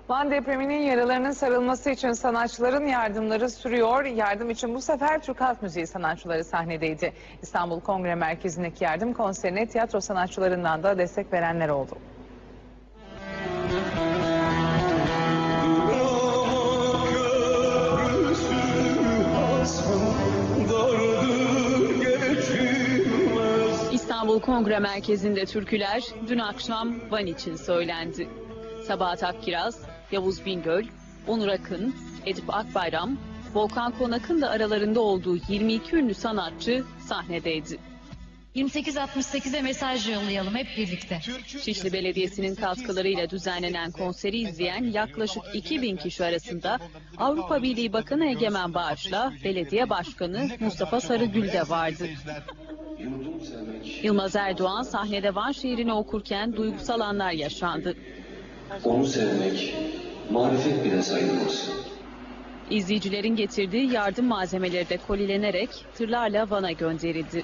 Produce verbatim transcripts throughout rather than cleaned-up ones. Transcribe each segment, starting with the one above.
Van depreminin yaralarının sarılması için sanatçıların yardımları sürüyor. Yardım için bu sefer Türk Halk Müziği sanatçıları sahnedeydi. İstanbul Kongre Merkezi'ndeki yardım konserine tiyatro sanatçılarından da destek verenler oldu. İstanbul Kongre Merkezi'nde türküler dün akşam Van için söylendi. Sabahat Akkiraz, Yavuz Bingöl, Onur Akın, Edip Akbayram, Volkan Konak'ın da aralarında olduğu yirmi iki ünlü sanatçı sahnedeydi. yirmi sekiz altmış sekize mesaj yollayalım hep birlikte. Şişli Belediyesi'nin katkılarıyla düzenlenen konseri izleyen yaklaşık iki bin kişi arasında Avrupa Birliği Bakanı Egemen Bağış'la Belediye Başkanı Mustafa Sarıgül de vardı. Yılmaz Erdoğan sahnede Van şiirini okurken duygusal anlar yaşandı. Onu sevmek, marifet bile sayılmaz. İzleyicilerin getirdiği yardım malzemeleri de kolilenerek tırlarla Van'a gönderildi.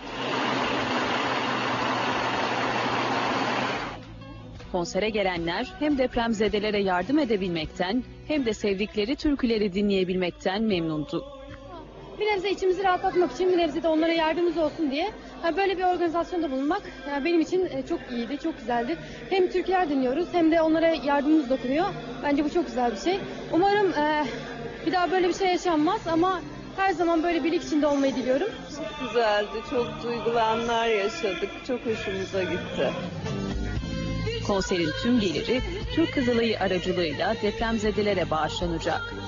Konsere gelenler hem depremzedelere yardım edebilmekten hem de sevdikleri türküleri dinleyebilmekten memnundu. Bir nebze içimizi rahatlatmak için, bir nebze de onlara yardımımız olsun diye böyle bir organizasyonda bulunmak benim için çok iyiydi, çok güzeldi. Hem türküler dinliyoruz hem de onlara yardımımız dokunuyor. Bence bu çok güzel bir şey. Umarım bir daha böyle bir şey yaşanmaz ama her zaman böyle birlik içinde olmayı diliyorum. Çok güzeldi, çok duygulu anlar yaşadık, çok hoşumuza gitti. Konserin tüm geliri Türk Kızılayı aracılığıyla depremzedelere bağışlanacak.